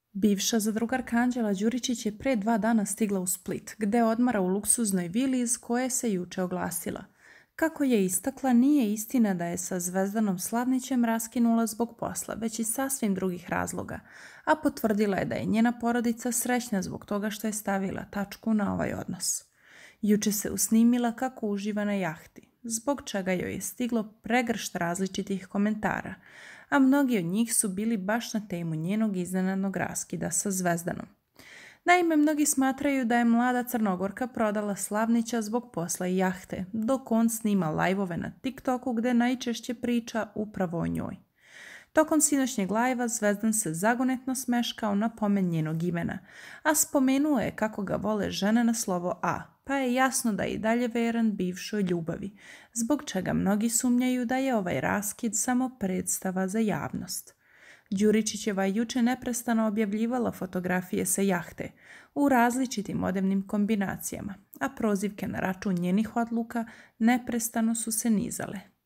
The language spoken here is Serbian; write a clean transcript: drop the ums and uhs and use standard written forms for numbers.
Bivša zadrugarka Anđela Đuričić je pre 2 dana stigla u Split, gde odmara u luksuznoj vili iz koje se juče oglasila. Kako je istakla, nije istina da je sa Zvezdanom Slavnićem raskinula zbog posla, već iz sasvim drugih razloga, a potvrdila je da je njena porodica srećna zbog toga što je stavila tačku na ovaj odnos. Juče se usnimila kako uživa na jahti, zbog čega joj je stiglo pregršt različitih komentara, a mnogi od njih su bili baš na temu njenog iznenadnog raskida sa Zvezdanom. Naime, mnogi smatraju da je mlada Crnogorka prodala Slavnića zbog posla i jahte, dok on snima lajvove na TikToku gde najčešće priča upravo o njoj. Tokom sinoćnjeg lajva Zvezdan se zagonetno smeškao na pomen njenog imena, a spomenuo je kako ga vole žene na slovo A, pa je jasno da je i dalje veran bivšoj ljubavi, zbog čega mnogi sumnjaju da je ovaj raskid samo predstava za javnost. Đuričićeva je juče neprestano objavljivala fotografije sa jahte u različitim odevnim kombinacijama, a prozivke na račun njenih odluka neprestano su se nizale.